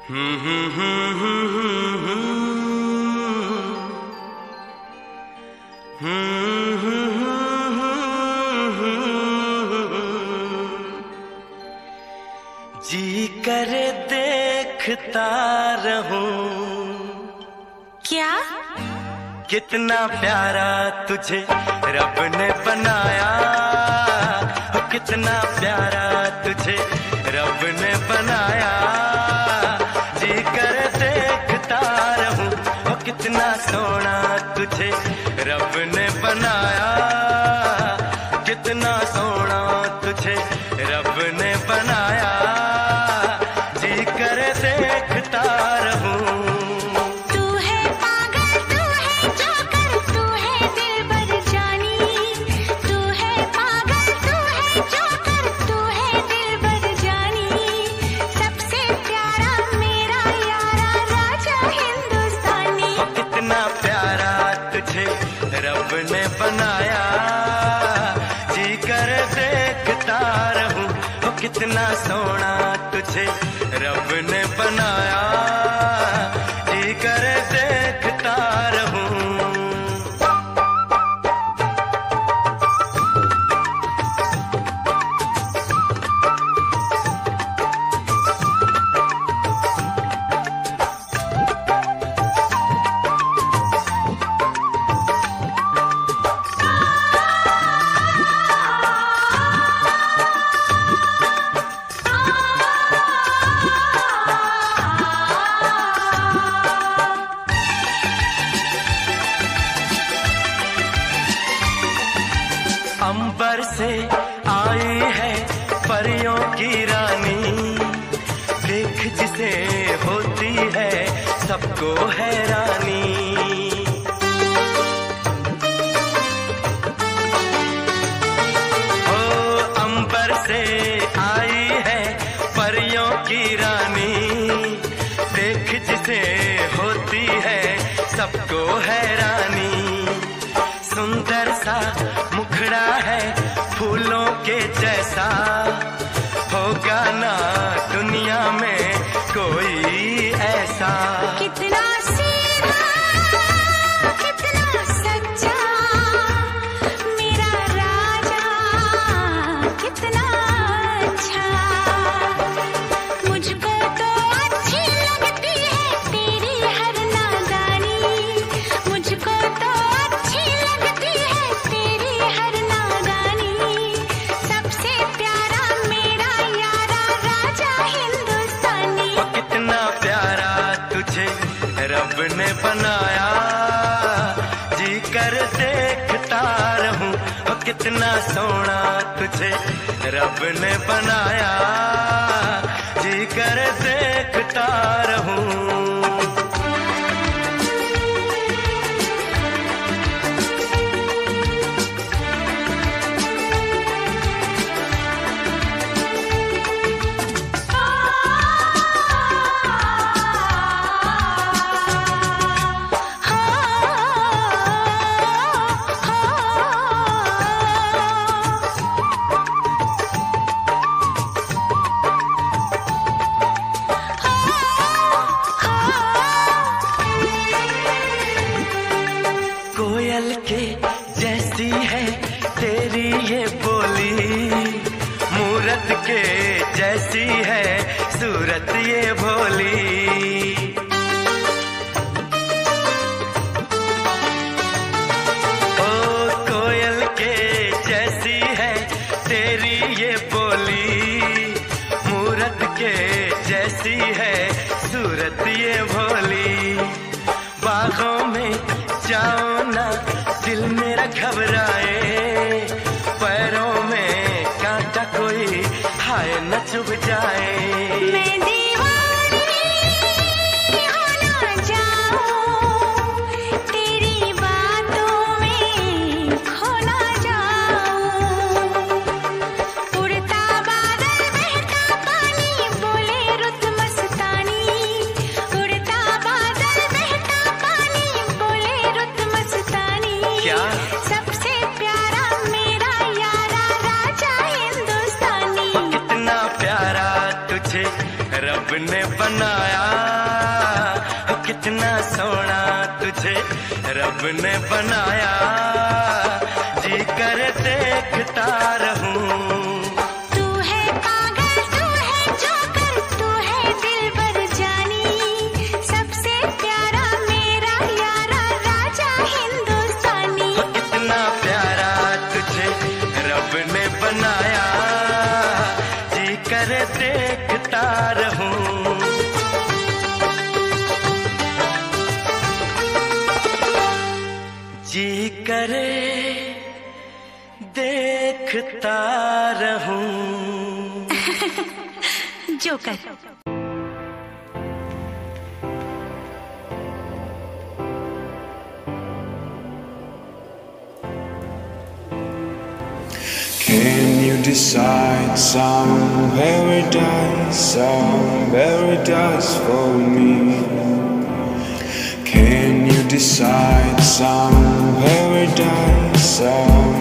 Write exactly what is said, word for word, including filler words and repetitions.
हम्म हम्म हम्म हम्म हम्म जी करे देखता रहूं। क्या? कितना प्यारा तुझे रब ने बनाया, कितना प्यारा तुझे रब ने बनाया। जी कर देखता रहूं, ओ कितना सोना तुझे रब ने बनाया, कितना सोना तुझे रब ने बनाया। जी कर देखता रहूं। रब ने बनाया, जी कर देखता रहूं, ओ कितना सोना तुझे रब ने बनाया। जी कर देखता रहूं। अंबर से आई है परियों की रानी, देख जिसे होती है सबको हैरानी। ओ अंबर से आई है परियों की रानी, देख जिसे होती है सबको हैरानी। सुंदर सा मुखड़ा है फूलों के जैसा, होगा ना दुनिया में कोई ऐसा। कितना सीधा, कितना सच्चा मेरा राजा, कितना अच्छा। मुझको तो अच्छी लगती है तेरी हर नादानी, मुझको तो अच्छी लगती है तेरी हर नादानी। सबसे प्यारा मेरा यारा राजा हिंदुस्तानी। ओ कितना प्यारा तुझे रब ने बनाया, जी कर देखता रहूं, ओ कितना सोना तुझे रब ने बनाया। जी कर देखता रहूं। कोयल के जैसी है तेरी ये बोली, मूरत के जैसी है सूरत ये भोली। ओ कोयल के जैसी है तेरी ये बोली, मूरत के जैसी है सूरत ये भोली। बागों में जाओ ना दिल मेरा घबराए, पैरों में कांटा कोई हाय न चुभ जाए। मैं दीवानी हो ना जाऊं, तेरी बातों में खो ना जाऊं। उड़ता बादल बहता पानी बोले रुत मस्तानी, उड़ता बादल बहता पानी बोले रुत मस्तानी। क्या? सबसे प्यारा मेरा यारा राजा हिंदुस्तानी। कितना प्यारा तुझे रब ने बनाया, सोना तुझे रब ने बनाया, जी कर देखता रहूं। तू है पागल, तू है जोकर, तू है दिलबर जानी, सबसे प्यारा मेरा यारा राजा हिंदुस्तानी। इतना प्यारा तुझे रब ने बनाया, जी कर देखता रहूं। जी करे देखता रहूं। Joker. Can you decide some paradise, some paradise for me? Can you decide some paradise, some